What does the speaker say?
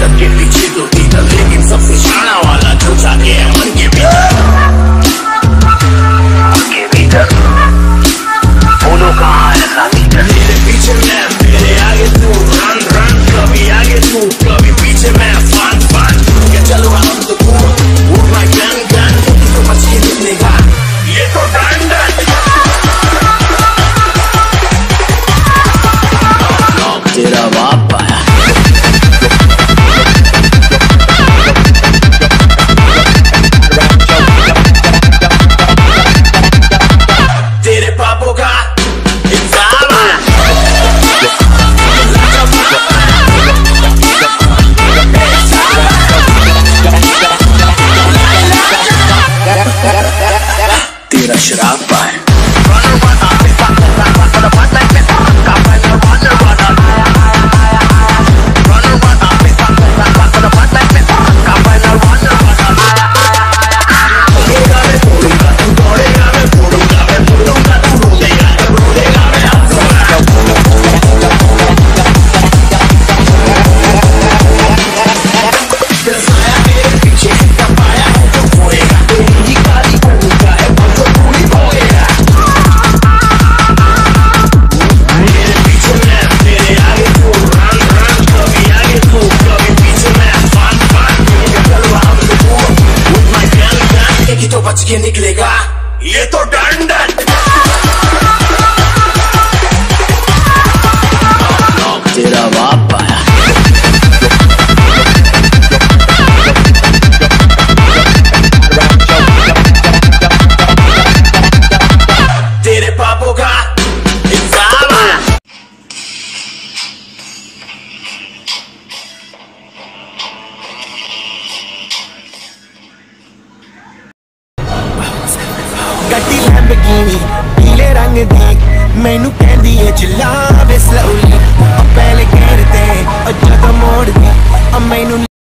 इज्जत के पीछे तो तीतर, लेकिन सबसे शाना वाला जो जाके है मन के भीतर बोलो कहाँ है ऐसा मीटर। मेरे पीछे मैं, मेरे आगे तू, रन रन, कभी आगे तू कभी पीछे मैं, फान फान क्या चलो हम तो वो माय गन गन, तो बच के निकलेगा ये तो डंडन। तेरा बाप आया तेरे पापों का इंतजाम है। तेरा शराब है तो बच के निकलेगा ये तो डंडन। तेरा बाप आया तेरे पापों का इंतजाम है। ਗੱਡੀ ਲੈਂਬਰਗਿਨੀ ਪੀਲੇ ਰੰਗ ਦੀ ਮੈਨੂੰ ਕਹਿੰਦੀ ਏ ਚਲਾ ਵੇ ਸਲੋਲੀ ਪਹਿਲੇ ਕਹਿ ਤੇ ਜਦੋਂ ਮੋੜਦੀ ਮੈਨੂੰ